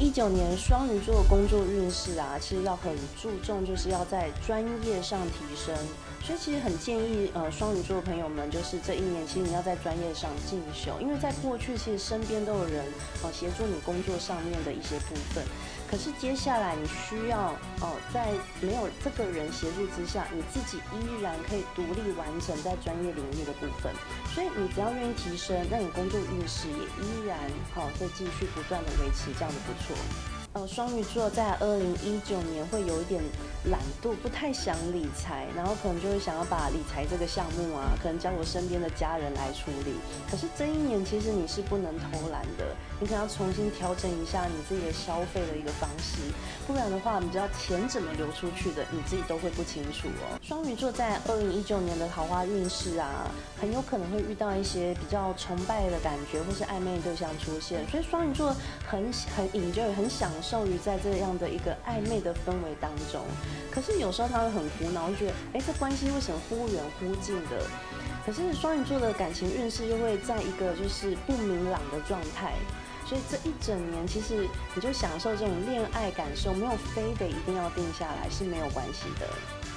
2019年双鱼座工作运势啊，其实要很注重，就是要在专业上提升。所以其实很建议双鱼座的朋友们，就是这一年其实你要在专业上进修，因为在过去其实身边都有人协助你工作上面的一些部分。可是接下来你需要在没有这个人协助之下，你自己依然可以独立完成在专业领域的部分。所以你只要愿意提升，那你工作运势也依然会继续不断的维持，这样的不错。双鱼座在2019年会有一点懒惰，不太想理财，然后可能就会想要把理财这个项目啊，可能交我身边的家人来处理。可是这一年其实你是不能偷懒的，你可能要重新调整一下你自己的消费的一个方式，不然的话，你知道钱怎么流出去的，你自己都会不清楚哦。双鱼座在2019年的桃花运势啊，很有可能会遇到一些比较崇拜的感觉，或是暧昧对象出现，所以双鱼座很enjoy，很享受于在这样的一个暧昧的氛围当中。可是有时候他会很苦恼，就觉得这关系为什么忽远忽近的？可是双鱼座的感情运势又会在一个就是不明朗的状态，所以这一整年其实你就享受这种恋爱感受，没有非得一定要定下来是没有关系的。